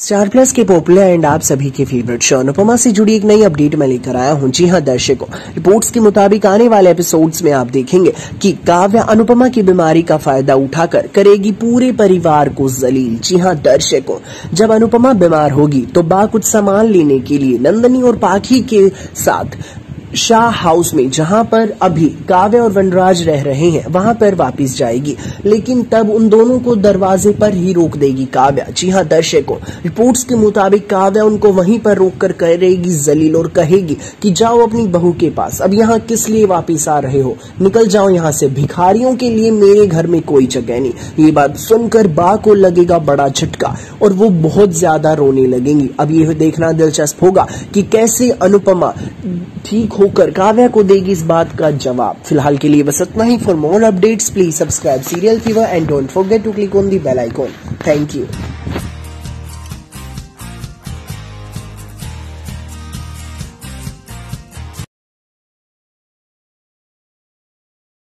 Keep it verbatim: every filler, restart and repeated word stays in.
Star Plus के popular and आप सभी के फेवरेट शो अनुपमा से जुड़ी एक नई अपडेट मैं लेकर आया हूं। जी हां दर्शकों, रिपोर्ट्स के मुताबिक आने वाले एपिसोड्स में आप देखेंगे कि काव्या अनुपमा की बीमारी का फायदा उठाकर करेगी पूरे परिवार को जलील। जी हां दर्शकों, जब अनुपमा बीमार होगी तो बा कुछ सामान लेने के लिए नंदनी और पाखी के साथ शाह हाउस में, जहां पर अभी काव्या और वनराज रह रहे हैं, वहां पर वापस जाएगी। लेकिन तब उन दोनों को दरवाजे पर ही रोक देगी काव्या। जी हां दर्शकों, रिपोर्ट्स के मुताबिक काव्या उनको वहीं पर रोककर करेगी जलील और कहेगी कि जाओ अपनी बहू के पास, अब यहाँ किस लिए वापस आ रहे हो, निकल जाओ यहाँ से, भिखारियों के लिए मेरे घर में कोई जगह नहीं। ये बात सुनकर बा को लगेगा बड़ा झटका और वो बहुत ज्यादा रोने लगेंगी। अब ये देखना दिलचस्प होगा कि कैसे अनुपमा ठीक होकर काव्या को देगी इस बात का जवाब। फिलहाल के लिए बस इतना ही। For more updates please subscribe Serial Fever and don't forget to click on the bell icon. Thank you.